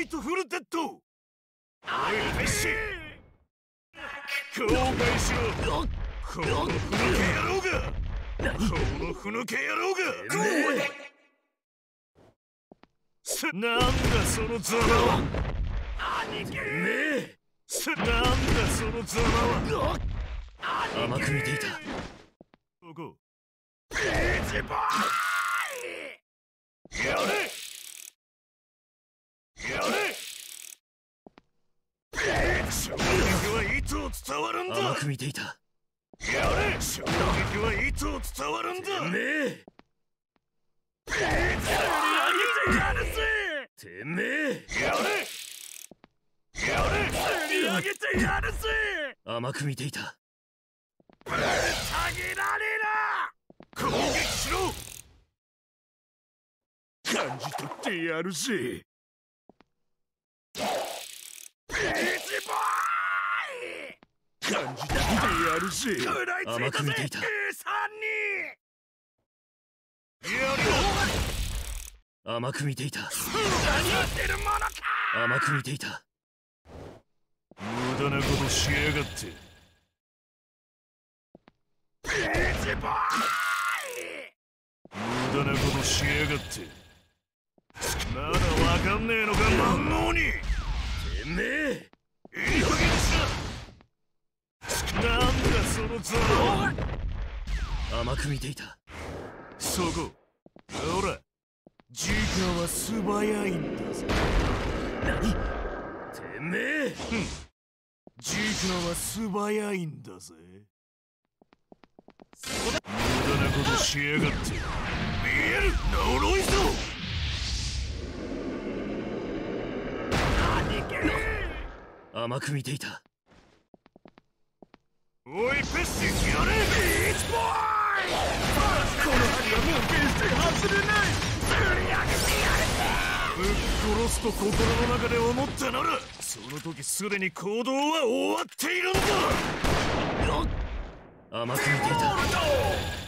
イトフルテッド。おいペッシ後悔しろ。このふぬけ野郎が。このふぬけ野郎が。なんだそのざまは。兄貴。なんだそのざまは。甘く見ていた。そこ。ページボーイ。やれ。やれ。衝撃はいつを伝わるんだ。甘く見ていた。やれ。衝撃はいつを伝わるんだ。てめえ。ページを上げてやるぜ。てめえ。やれ。やれ。釣り上げてやるぜ。甘く見ていた。ぶった切られな。攻撃しろ。感じ取ってやるぜ。ページボーイ。感じ取ってやるぜ。食らいついたぜ。Aさんに。やるよ。甘く見ていた。何言ってるものか。甘く見ていた。無駄なことしやがって。ページボーイ。無駄なことしやがって。まだわかんねえのか万能に。てめえ。いい加減にしな。なんだそのザマ。甘く見ていた。そこ。ほら。ジーカは素早いんだぜ。何？てめえ。ジーカは素早いんだぜ。無駄なことしやがって。見える呪いぞ。甘く見ていた。おいペッシやれ。ビーチボーイ。この針はもう決して外れない。釣り上げてやる。ぶっ殺すと心の中で思ったなら、その時すでに行動は終わっているんだ。甘く見ていた。